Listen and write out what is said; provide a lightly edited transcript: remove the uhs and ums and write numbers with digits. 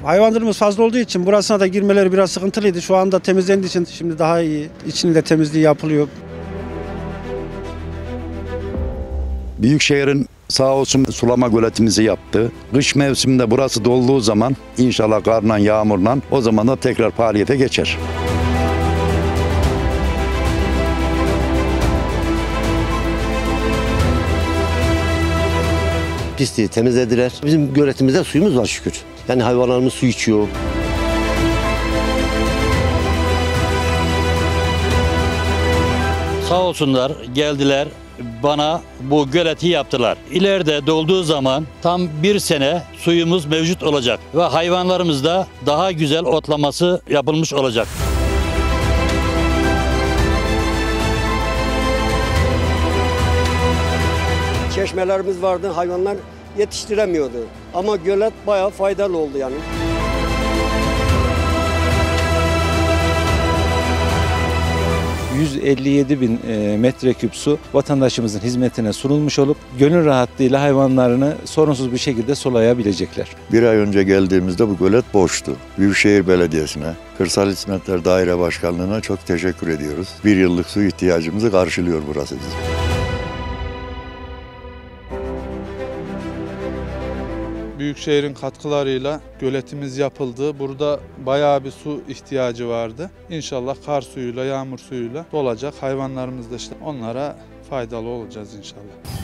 Hayvancılığımız fazla olduğu için burasına da girmeleri biraz sıkıntılıydı. Şu anda temizlendiği için şimdi daha iyi. İçinde temizliği yapılıyor. Büyükşehir'in sağ olsun sulama göletimizi yaptı. Kış mevsiminde burası dolduğu zaman inşallah karla yağmurla o zaman da tekrar faaliyete geçer. Pisliği temizlediler. Bizim göletimizde suyumuz var şükür. Yani hayvanlarımız su içiyor. Sağ olsunlar geldiler bana bu göleti yaptılar. İleride dolduğu zaman tam 1 sene suyumuz mevcut olacak ve hayvanlarımız da daha güzel otlaması yapılmış olacak. Çeşmelerimiz vardı, hayvanlar yetiştiremiyordu. Ama gölet bayağı faydalı oldu yani. ...157.000 metreküp su vatandaşımızın hizmetine sunulmuş olup gönül rahatlığıyla hayvanlarını sorunsuz bir şekilde sulayabilecekler. Bir ay önce geldiğimizde bu gölet boştu. Büyükşehir Belediyesi'ne, Kırsal Hizmetler Daire Başkanlığı'na çok teşekkür ediyoruz. 1 yıllık su ihtiyacımızı karşılıyor burası bizim. Büyükşehir'in katkılarıyla göletimiz yapıldı. Burada bayağı bir su ihtiyacı vardı. İnşallah kar suyuyla, yağmur suyuyla dolacak. Hayvanlarımız da işte onlara faydalı olacağız inşallah.